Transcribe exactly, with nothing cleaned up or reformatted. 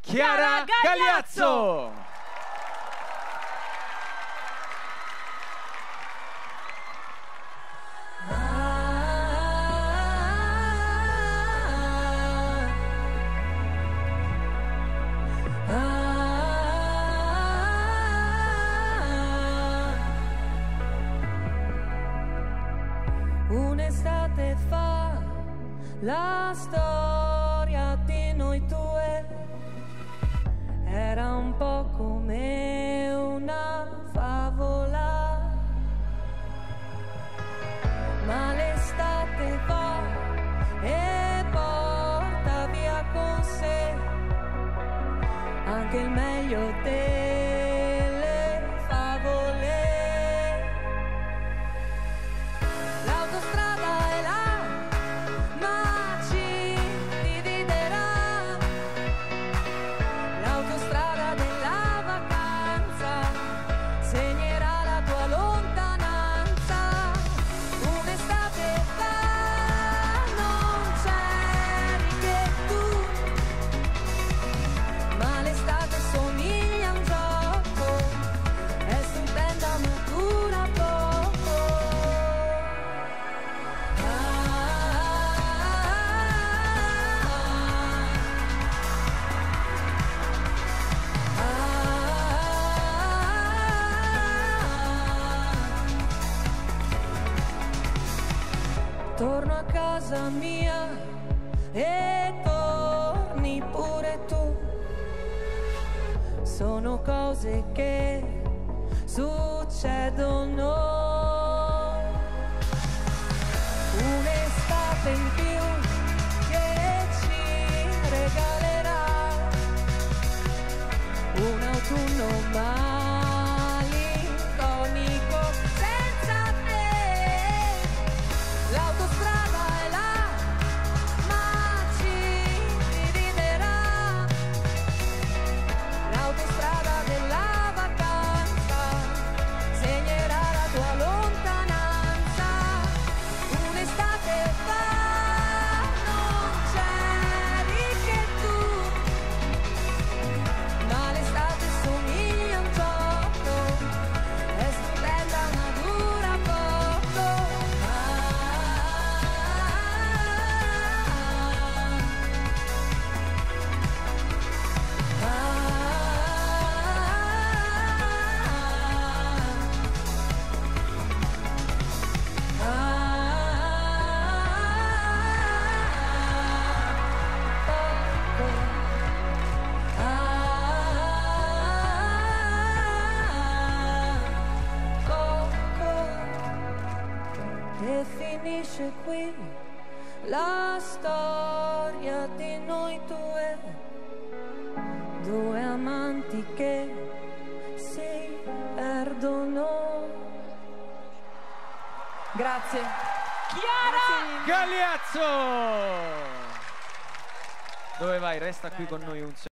Chiara Gagliazzo. Un'estate fa la storia di noi due era un po' come una favola, ma l'estate va e porta via con sé anche il meglio delle favole. L'autostrada è là, ma ci dividerà. L'autostrada della vacanza segnerà la tua lontananza. Un'estate fa non c'eri che tu, ma l'estate somiglia a un gioco, è stupenda ma dura poco. Torno a casa mia e torni pure tu. Sono cose che succedono. Un'estate in più che ci regalerà un autunno malinconico senza te. L'autostrada è là, ma ci dividerà. L'autostrada della vacanza segnerà la tua lontananza. Un'estate fa non c'eri che tu, ma l'estate somiglia a un gioco, è stupenda ma dura poco. E finisce qui la storia di noi due, due amanti che si perdono. Grazie. Chiara Gagliazzo. Dove vai? Resta qui con noi un secondo.